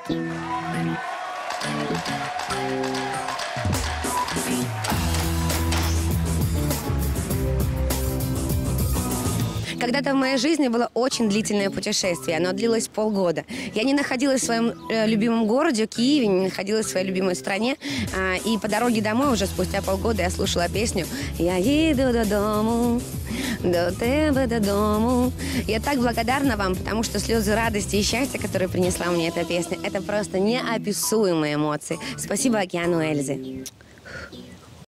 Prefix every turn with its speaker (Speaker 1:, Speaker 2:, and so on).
Speaker 1: Когда-то в моей жизни было очень длительное путешествие. Оно длилось полгода. Я не находилась в своем любимом городе, Киеве, не находилась в своей любимой стране. И по дороге домой уже спустя полгода я слушала песню «Я еду додому, до тебе додому». Я так благодарна вам, потому что слезы радости и счастья, которые принесла мне эта песня, это просто неописуемые эмоции. Спасибо океану Эльзы.